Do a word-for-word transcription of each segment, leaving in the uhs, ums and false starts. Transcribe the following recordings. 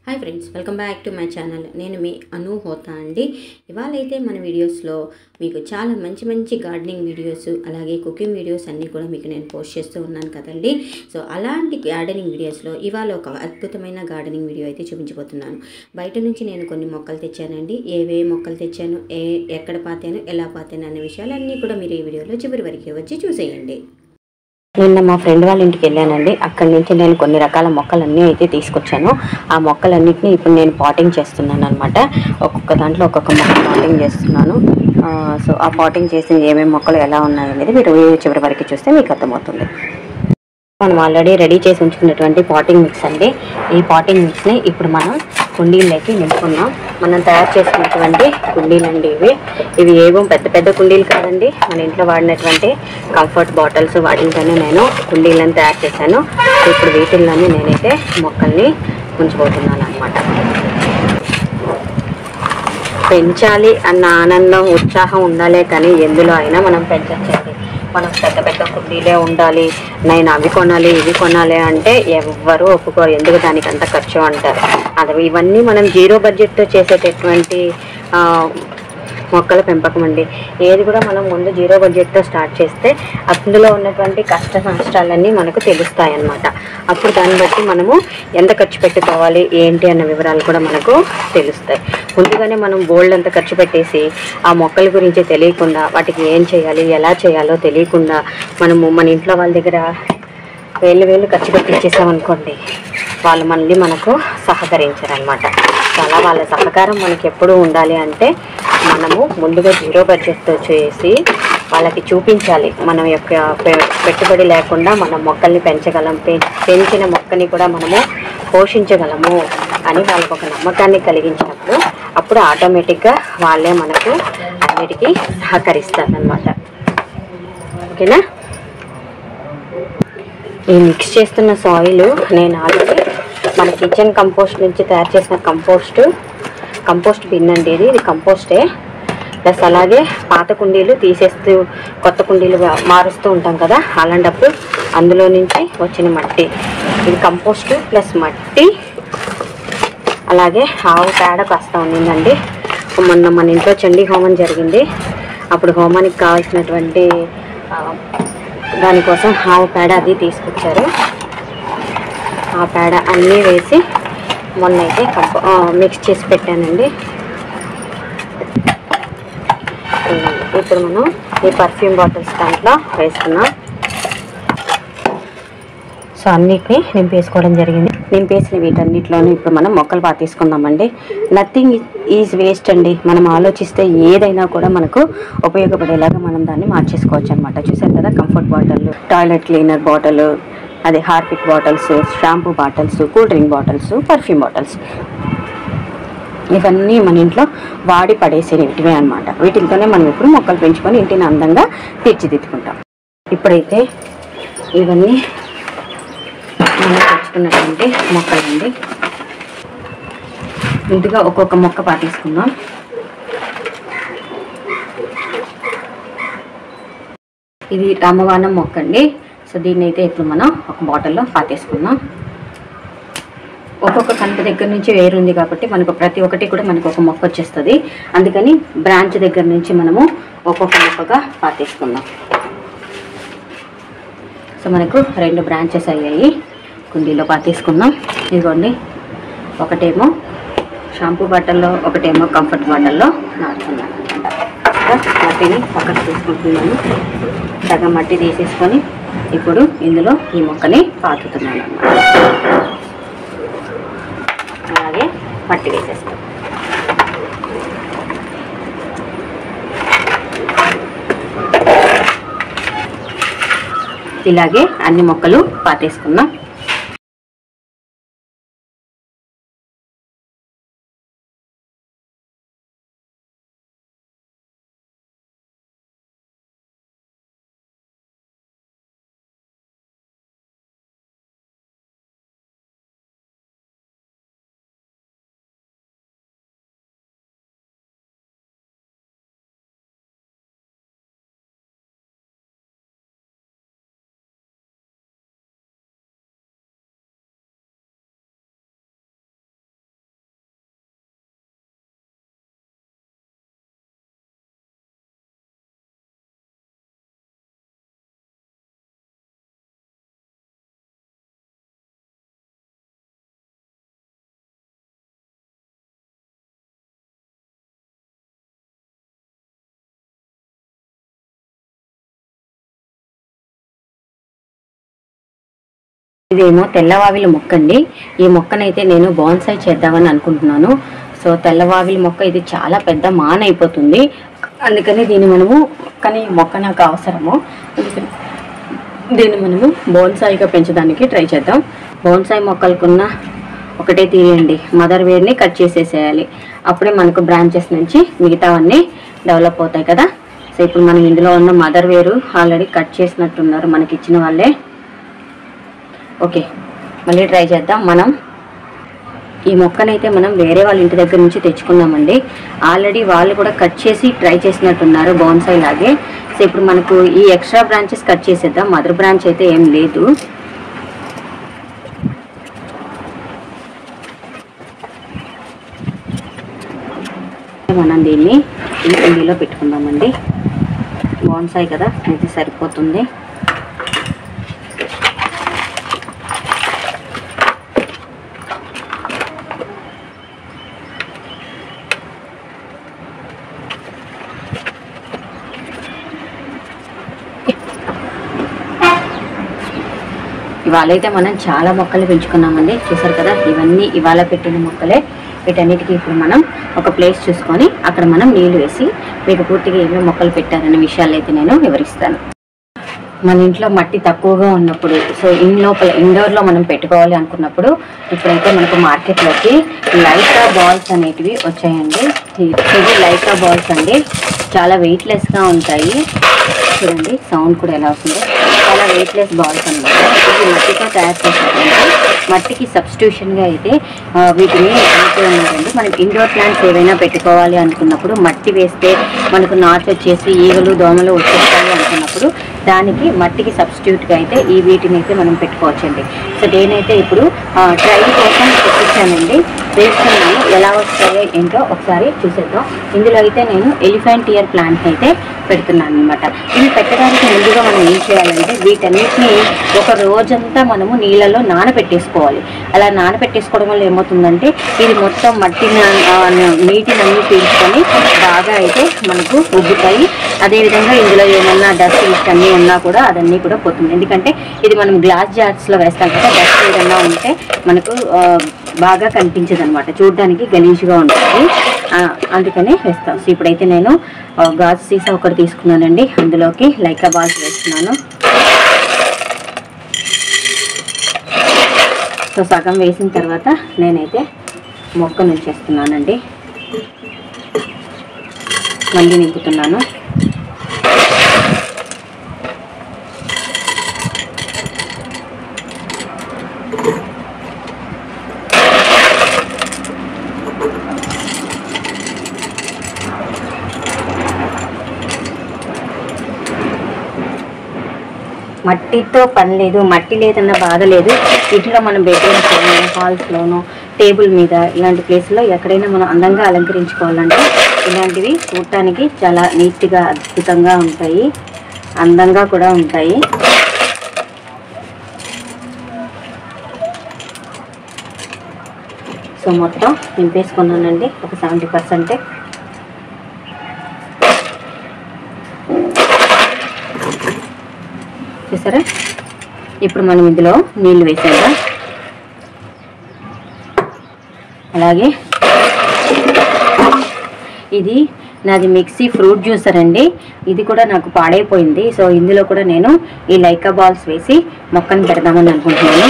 Hi friends, welcome back to my channel. నేను మీ అను హోతా అండి. ఇవాళైతే మన వీడియోస్లో మీకు చాలా మంచి మంచి గార్డెనింగ్ వీడియోస్, అలాగే కుకింగ్ వీడియోస్ అన్నీ కూడా మీకు నేను పోస్ట్ చేస్తూ ఉన్నాను కదండి. సో అలాంటి గార్డెనింగ్ వీడియోస్లో ఇవాళ ఒక అద్భుతమైన గార్డెనింగ్ వీడియో అయితే చూపించబోతున్నాను. బయట నుంచి నేను కొన్ని మొక్కలు తెచ్చానండి. ఏవే మొక్కలు తెచ్చాను, ఏ ఎక్కడ పాతాను, ఎలా పాతాను అనే విషయాలన్నీ కూడా మీరు ఈ వీడియోలో చివరి వరకు వచ్చి చూసేయండి. నిన్న మా ఫ్రెండ్ వాళ్ళ ఇంటికి వెళ్ళానండి. అక్కడి నుంచి నేను కొన్ని రకాల మొక్కలన్నీ అయితే తీసుకొచ్చాను. ఆ మొక్కలన్నింటినీ ఇప్పుడు నేను పాటింగ్ చేస్తున్నాను అనమాట. ఒక్కొక్క దాంట్లో ఒక్కొక్క మొక్క పాటింగ్ చేస్తున్నాను. సో ఆ పాటింగ్ చేసిన ఏమేమి మొక్కలు ఎలా ఉన్నాయనేది మీరు చివరి వరకు చూస్తే మీకు అర్థమవుతుంది. మనం ఆల్రెడీ రెడీ చేసి ఉంచుకున్నటువంటి పాటింగ్ మిక్స్ అండి. ఈ పాటింగ్ మిక్స్ని ఇప్పుడు మనం కుండీల్లోకి నింపుకున్నాం. మనం తయారు చేసుకున్నటువంటి కుండీలు అండి ఇవి. ఇవి ఏవో పెద్ద పెద్ద కుండీలు కాదండి, మన ఇంట్లో వాడినటువంటి కంఫర్ట్ బాటిల్స్, వాటితోనే నేను కుండీలను తయారు చేశాను. ఇప్పుడు వీటిల్లోనే నేనైతే మొక్కల్ని ఉంచిపోతున్నాను అనమాట. పెంచాలి అన్న ఆనందం, ఉత్సాహం ఉండాలే కానీ ఎందులో అయినా మనం పెంచచ్చండి. మనం పెద్ద పెద్ద కుండీలే ఉండాలి, నేను అవి కొనాలి ఇవి కొనాలి అంటే ఎవ్వరూ ఒప్పుకోరు. ఎందుకు దానికి అంత ఖర్చు అంటారు. అది ఇవన్నీ మనం జీరో బడ్జెట్తో చేసేటటువంటి మొక్కల పెంపకం అండి. ఏది కూడా మనం ముందు జీరో బడ్జెట్తో స్టార్ట్ చేస్తే అందులో ఉన్నటువంటి కష్ట నష్టాలన్నీ మనకు తెలుస్తాయి అన్నమాట. అప్పుడు దాన్ని బట్టి మనము ఎంత ఖర్చు పెట్టుకోవాలి ఏంటి అన్న వివరాలు కూడా మనకు తెలుస్తాయి. ముందుగానే మనం బోల్డ్ అంత ఖర్చు పెట్టేసి ఆ మొక్కల గురించి తెలియకుండా, వాటికి ఏం చేయాలి ఎలా చేయాలో తెలియకుండా మనము మన ఇంట్లో వాళ్ళ దగ్గర వేలు వేలు ఖర్చు పెట్టి ఇచ్చేసామనుకోండి, వాళ్ళు మళ్ళీ మనకు సహకరించరు అనమాట. చాలా వాళ్ళ సహకారం మనకి ఎప్పుడు ఉండాలి అంటే మనము ముందుగా జీరో బడ్జెట్తో చేసి వాళ్ళకి చూపించాలి మన యొక్క పెట్టుబడి లేకుండా మనం మొక్కల్ని పెంచగలం, పెంచిన మొక్కని కూడా మనము పోషించగలము అని వాళ్ళకు ఒక నమ్మకాన్ని కలిగించినప్పుడు అప్పుడు ఆటోమేటిక్గా వాళ్ళే మనకు అన్నిటికీ సహకరిస్తారనమాట. ఓకేనా. ఈ మిక్స్ చేస్తున్న సాయిల్ నేను ఆల్రెడీ మన కిచెన్ కంపోస్ట్ నుంచి తయారు చేసిన కంపోస్ట్ కంపోస్ట్ బిన్ అండి. ఇది ఇది కంపోస్టే. ప్లస్ అలాగే పాత కుండీలు తీసేస్తూ కొత్త కుండీలు మారుస్తూ ఉంటాం కదా, అలాంటప్పుడు అందులో నుంచి వచ్చిన మట్టి. ఇది కంపోస్ట్ ప్లస్ మట్టి, అలాగే ఆవు పేడ కాస్త ఉండిందండి. మొన్న మన ఇంట్లో చండీ హోమం జరిగింది. అప్పుడు హోమానికి కావాల్సినటువంటి దానికోసం ఆవు పేడ అది తీసుకొచ్చారు. ఆ పేడ అన్నీ వేసి మొన్న అయితే కంప మిక్స్ చేసి పెట్టానండి. ఇప్పుడు మనం ఈ పర్ఫ్యూమ్ బాటిల్స్ దాంట్లో వేసుకున్నాం. సో అన్నిటినీ నింపేసుకోవడం జరిగింది. నింపేసిన వీటన్నిటిలోనూ ఇప్పుడు మనం మొక్కలు పాతేసుకుందామండి. నథింగ్ ఈజ్ వేస్ట్ అండి. మనం ఆలోచిస్తే ఏదైనా కూడా మనకు ఉపయోగపడేలాగా మనం దాన్ని మార్చేసుకోవచ్చు అనమాట. చూసారు కదా, comfort bottle, toilet cleaner bottle, అదే Harpic bottles, shampoo bottles, cool drink bottles, perfume bottles, ఇవన్నీ మన ఇంట్లో వాడి పడేసేటివే అనమాట. వీటితోనే మనం ఇప్పుడు మొక్కలు పెంచుకొని ఇంటిని అందంగా తీర్చిదిద్దుకుంటాం. ఇప్పుడైతే ఇవన్నీ మనం తెచ్చుకున్నటువంటి మొక్కలండి. ముందుగా ఒక్కొక్క మొక్క పాతేసుకుందాం. ఇది రామవానం మొక్క అండి. సో దీన్ని అయితే ఇప్పుడు మనం ఒక బాటిల్లో పాతేసుకుందాం. ఒక్కొక్క కంట దగ్గర నుంచి వేరుంది కాబట్టి మనకు ప్రతి ఒక్కటి కూడా మనకు ఒక మొక్క వచ్చేస్తుంది. అందుకని బ్రాంచ్ దగ్గర నుంచి మనము ఒక్కొక్క మొక్కగా పాతేసుకుందాం. సో మనకు రెండు బ్రాంచెస్ అయ్యాయి. కుండీలో పాతేసుకుందాం. ఇదిగోండి, ఒకటేమో షాంపూ బాటిల్లో, ఒకటేమో కంఫర్ట్ బాటిల్లో నాటుకున్నాను. మట్టిని పక్కకు తీసుకుంటున్నాను. సగం మట్టి తీసేసుకొని ఇప్పుడు ఇందులో ఈ మొక్కని పాతుతున్నాను అన్నమాట. అలాగే మట్టి వేసేస్తాం. ఇలాగే అన్ని మొక్కలు పాతేసుకున్నాం. ఇదేమో తెల్లవావిలి మొక్క అండి. ఈ మొక్కనైతే నేను బోన్సాయి చేద్దామని అనుకుంటున్నాను. సో తెల్లవావిలి మొక్క ఇది చాలా పెద్ద మాన అయిపోతుంది, అందుకని దీన్ని మనము కానీ మొక్క నాకు అవసరము, అందుకని దీన్ని మనము బోన్సాయిగా పెంచడానికి ట్రై చేద్దాం. బోన్సాయి మొక్కలకున్న ఒకటే తీయండి, మదర్ వేర్ని కట్ చేసేసేయాలి, అప్పుడే మనకు బ్రాంచెస్ నుంచి మిగతావన్నీ డెవలప్ అవుతాయి కదా. సో ఇప్పుడు మనం ఇందులో ఉన్న మదర్ వేరు ఆల్రెడీ కట్ చేసినట్టున్నారు మనకి ఇచ్చిన వాళ్ళే. ఓకే, మళ్ళీ ట్రై చేద్దాం. మనం ఈ మొక్కనైతే మనం వేరే వాళ్ళ ఇంటి దగ్గర నుంచి తెచ్చుకున్నామండి. ఆల్రెడీ వాళ్ళు కూడా కట్ చేసి ట్రై చేసినట్టున్నారు బోన్సాయి లాగే. సో ఇప్పుడు మనకు ఈ ఎక్స్ట్రా బ్రాంచెస్ కట్ చేసేద్దాం. మదర్ బ్రాంచ్ అయితే ఏం లేదు. మనం దీన్ని ఈ కుండీలో పెట్టుకుందామండి. బోన్సాయి కదా, ఇది సరిపోతుంది. ఇవాళైతే మనం చాలా మొక్కలు పెంచుకున్నామండి, చూసారు కదా. ఇవన్నీ ఇవాళ పెట్టిన మొక్కలే. వీటన్నిటికీ ఇప్పుడు మనం ఒక ప్లేస్ చూసుకొని అక్కడ మనం నీళ్లు వేసి మీకు పూర్తిగా ఏమేమి మొక్కలు పెట్టారనే విషయాలు అయితే నేను వివరిస్తాను. మన ఇంట్లో మట్టి తక్కువగా ఉన్నప్పుడు, సో ఇన్ లోపల ఇండోర్లో మనం పెట్టుకోవాలి అనుకున్నప్పుడు ఇప్పుడైతే మనకు మార్కెట్లోకి లైకా బాల్స్ అనేటివి వచ్చాయండి. ఇవి లైకా బాల్స్ అండి, చాలా వెయిట్లెస్గా ఉంటాయి. చూడండి సౌండ్ కూడా ఎలా వస్తుందో, చాలా వెయిట్లెస్ బాల్స్ అనమాట. ఇది మట్టితో తయారు చేస్తారండి. మట్టికి సబ్స్టిట్యూషన్గా అయితే వీటిని అయితే ఉన్నారండి. మనకి ఇండోర్ ప్లాంట్స్ ఏవైనా పెట్టుకోవాలి అనుకున్నప్పుడు మట్టి వేస్తే మనకు నాచు వచ్చేసి ఈగలు దోమలు వచ్చేస్తాయి అనుకున్నప్పుడు దానికి మట్టికి సబ్స్టిట్యూట్గా అయితే ఈ వీటిని అయితే మనం పెట్టుకోవచ్చండి. సో నేనైతే ఇప్పుడు ట్రైల్ కోసం తెప్పించానండి, వేస్తున్నాను. ఎలా వస్తాయో ఏంటో ఒకసారి చూసేద్దాం. ఇందులో అయితే నేను ఎలిఫెంట్ ఇయర్ ప్లాంట్ అయితే పెడుతున్నాను అనమాట. ఇవి పెట్టడానికి ముందుగా మనం ఏం చేయాలంటే వీటన్నిటిని ఒక రోజంతా మనము నీళ్ళలో నానబెట్టేసుకోవాలి. అలా నానబెట్టేసుకోవడం వల్ల ఏమవుతుందంటే ఇది మొత్తం మట్టిని నీటినన్నీ పీల్చుకొని బాగా అయితే మనకు ఉబ్బుతాయి. అదేవిధంగా ఇందులో ఏమన్నా డస్ట్ ఇస్ట్ అన్నీ ఉన్నా కూడా అదన్నీ కూడా పోతుంది. ఎందుకంటే ఇది మనం గ్లాస్ జార్స్లో వేస్తాం కదా, డస్ట్ ఏదన్నా ఉంటే మనకు బాగా కనిపించదు అనమాట, చూడడానికి గలీజ్గా ఉంటుంది, అందుకనే వేస్తాం. సో ఇప్పుడైతే నేను గాజు సీసా ఒకటి తీసుకున్నానండి, అందులోకి లైకా బాల్స్ వేస్తున్నాను. సో సగం వేసిన తర్వాత నేనైతే మొక్క నుంచేస్తున్నానండి, మళ్ళీ నింపుతున్నాను. మట్టితో పని లేదు, మట్టి లేదన్న బాధ లేదు. ఇంట్లో మనం బెడ్రూమ్స్లోనో హాల్స్లోనో టేబుల్ మీద ఇలాంటి ప్లేస్లో ఎక్కడైనా మనం అందంగా అలంకరించుకోవాలంటే ఇలాంటివి చూడటానికి చాలా నీట్గా అద్భుతంగా ఉంటాయి, అందంగా కూడా ఉంటాయి. సో మొత్తం నింపేసుకున్నానండి ఒక సెవెంటీ పర్సెంటే. చూసారా, ఇప్పుడు మనం ఇందులో నీళ్ళు వేసేద్దాం. అలాగే ఇది నాది మిక్సీ ఫ్రూట్ జ్యూసర్ అండి, ఇది కూడా నాకు పాడైపోయింది. సో ఇందులో కూడా నేను ఈ లైకా బాల్స్ వేసి మొక్కను పెడదామని అనుకుంటున్నాను.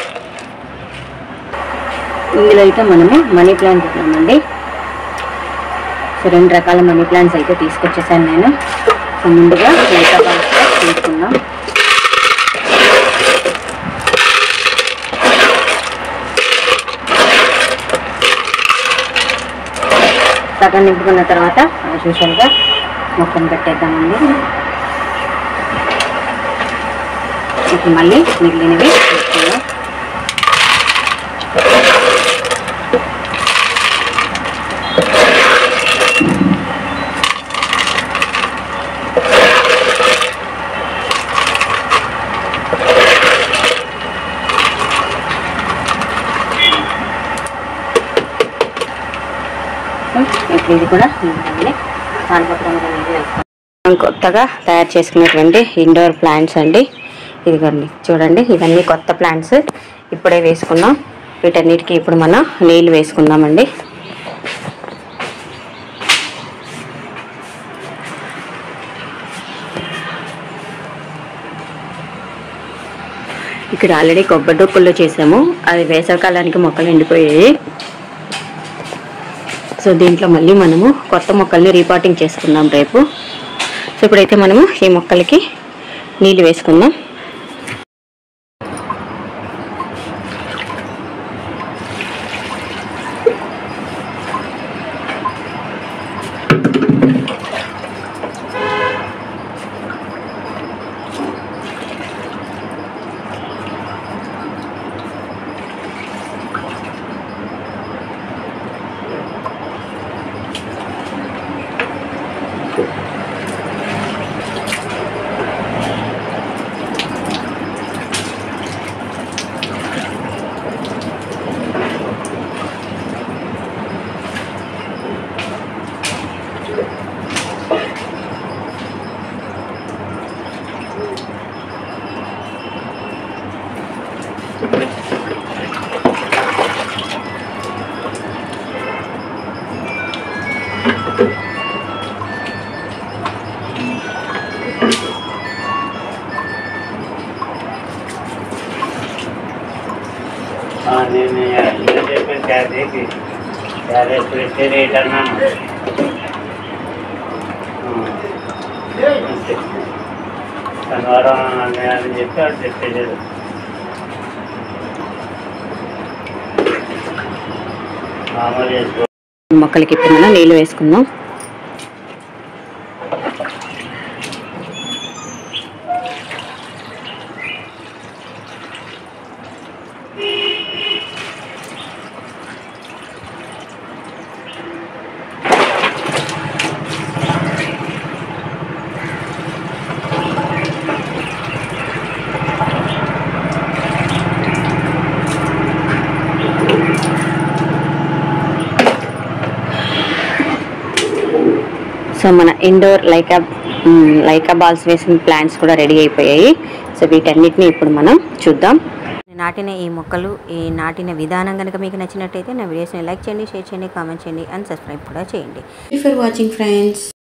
ఇందులో అయితే మనము మనీ ప్లాంట్ పెట్టామండి. సో రెండు రకాల మనీ ప్లాంట్స్ అయితే తీసుకొచ్చేసాను నేను. సో ముందుగా లైకా బాల్స్ తీసుకుందాం. సగం నింపుకున్న తర్వాత చూసారుగా మొక్కను పెట్టేద్దామండి. ఇప్పుడు మళ్ళీ మిగిలినవి తీసుకుందాం. ఇది కూడా కొత్తగా తయారు చేసుకున్నటువంటి ఇండోర్ ప్లాంట్స్ అండి. ఇదిగోండి చూడండి, ఇవన్నీ కొత్త ప్లాంట్స్ ఇప్పుడే వేసుకున్నాం. వీటన్నిటికీ ఇప్పుడు మనం నీళ్ళు వేసుకుందామండి. ఇక్కడ ఆల్రెడీ కొబ్బరి డొక్కుల్లో చేసాము, అది వేసవికాలానికి మొక్కలు ఎండిపోయాయి. సో దీంట్లో మళ్ళీ మనము కొత్త మొక్కల్ని రీపాటింగ్ చేసుకుందాం రేపు. సో ఇప్పుడైతే మనము ఈ మొక్కలకి నీళ్ళు వేసుకుందాం. మొక్కలకి ఇప్పుడు మనం నీళ్ళు వేసుకుందాం. సో మన ఇండోర్ లైకా లైకా బాల్స్ వేసిన ప్లాంట్స్ కూడా రెడీ అయిపోయాయి. సో వీటన్నిటిని ఇప్పుడు మనం చూద్దాం. నాటిన ఈ మొక్కలు, ఈ నాటిన విధానం కనుక మీకు నచ్చినట్టయితే నా వీడియోస్ని లైక్ చేయండి, షేర్ చేయండి, కామెంట్ చేయండి అండ్ సబ్స్క్రైబ్ కూడా చేయండి. For watching friends.